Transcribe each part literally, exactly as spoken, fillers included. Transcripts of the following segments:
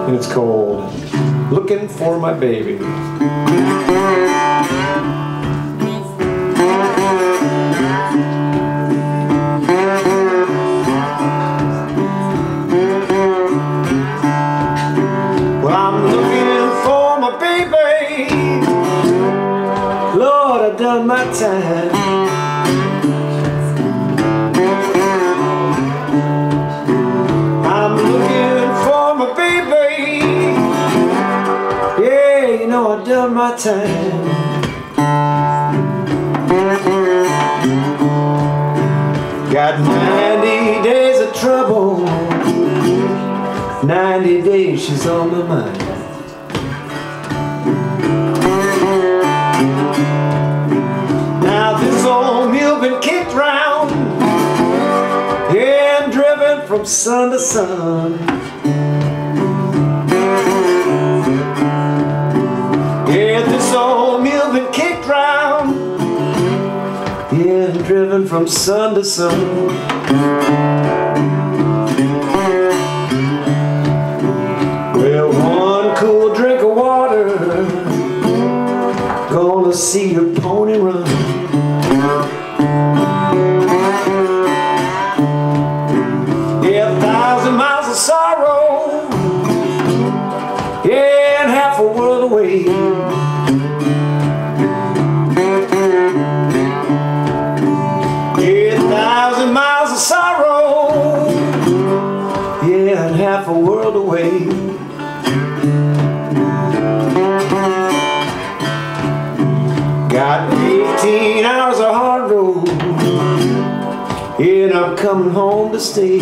and it's called Looking for My Baby. Well, I'm looking for my baby. Lord, I've done my time. I've done my time. Got ninety days of trouble, ninety days she's on my mind. Now this old mule been kicked round, yeah, and driven from sun to sun. Yeah, this old mule been kicked round, yeah, and driven from sun to sun. Well, one cool drink of water, gonna see your pony run. Yeah, a thousand miles of sorrow, yeah, and half a world away. Yeah, a thousand miles of sorrow, yeah, and half a world away. Got eighteen hours of hard road, yeah, and I'm coming home to stay.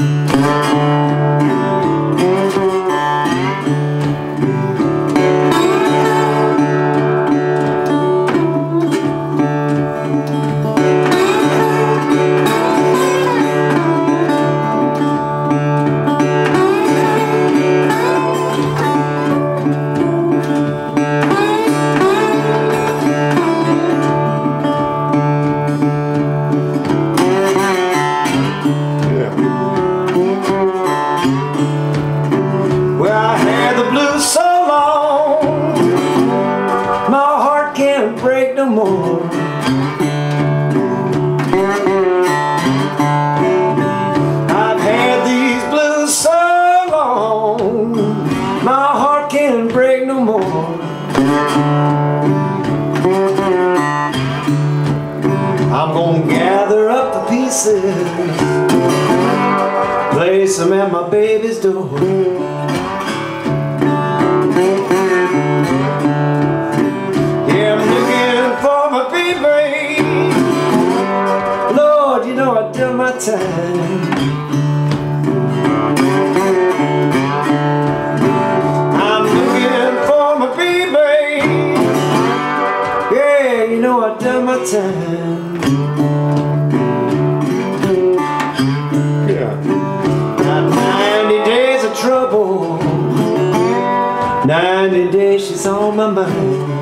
Break no more. I've had these blues so long, my heart can't break no more. I'm gonna gather up the pieces, place them at my baby's door. I've done my time. I'm looking for my baby. Yeah, you know I've done my time. Yeah. Got ninety days of trouble, ninety days she's on my mind.